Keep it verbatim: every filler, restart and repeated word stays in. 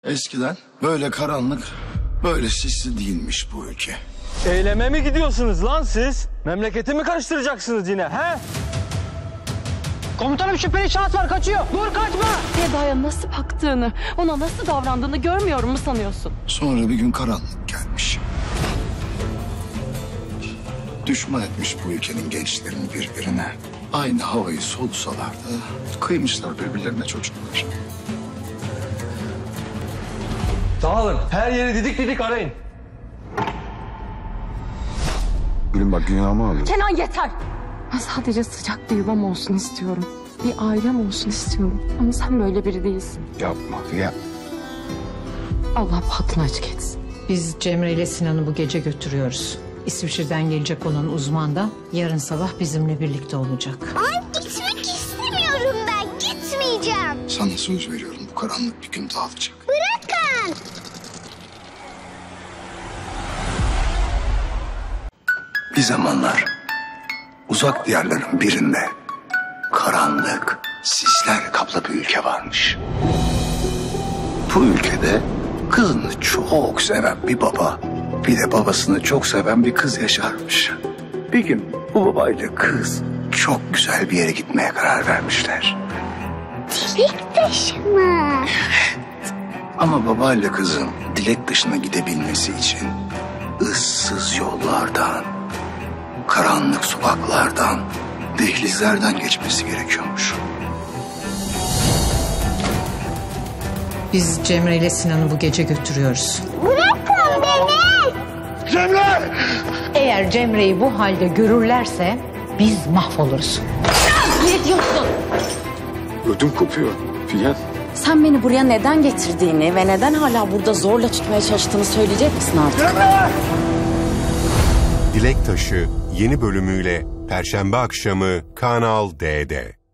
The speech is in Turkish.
Eskiden böyle karanlık, böyle sisli değilmiş bu ülke. Eyleme mi gidiyorsunuz lan siz? Memleketi mi karıştıracaksınız yine he? Komutanım şüpheli şahıs var, kaçıyor. Dur kaçma. Seda'ya nasıl baktığını, ona nasıl davrandığını görmüyorum mu sanıyorsun? Sonra bir gün karanlık gelmiş. Düşman etmiş bu ülkenin gençlerini birbirine. Aynı havayı solusalar da kıymışlar birbirlerine çocuklar. Dağılın. Her yeri didik didik arayın. Gülüm bak günahımı alın. Kenan yeter. Ben sadece sıcak bir yuvam olsun istiyorum. Bir ailem olsun istiyorum. Ama sen böyle biri değilsin. Yapma ya. Allah bahtını açık etsin. Biz Cemre ile Sinan'ı bu gece götürüyoruz. İsviçre'den gelecek olan uzman da yarın sabah bizimle birlikte olacak. Ay gitmek istemiyorum ben. Gitmeyeceğim. Sana söz veriyorum bu karanlık bir gün dağılacak. Bırakın. Bir zamanlar uzak diyarların birinde karanlık, sisler kaplı bir ülke varmış. Bu ülkede kızını çok seven bir baba, bir de babasını çok seven bir kız yaşarmış. Bir gün bu babayla kız çok güzel bir yere gitmeye karar vermişler. Dilek taşı mı? Ama babayla kızın dilek dışına gidebilmesi için ıssız yollardan, karanlık sokaklardan, dehlizlerden geçmesi gerekiyormuş. Biz Cemre ile Sinan'ı bu gece götürüyoruz. Bırakın beni. Cemre! Eğer Cemre'yi bu halde görürlerse biz mahvoluruz. Ne diyorsun? Ödüm kopuyor Figen. Sen beni buraya neden getirdiğini ve neden hala burada zorla tutmaya çalıştığını söyleyecek misin artık? Dilek Taşı yeni bölümüyle Perşembe akşamı Kanal D'de.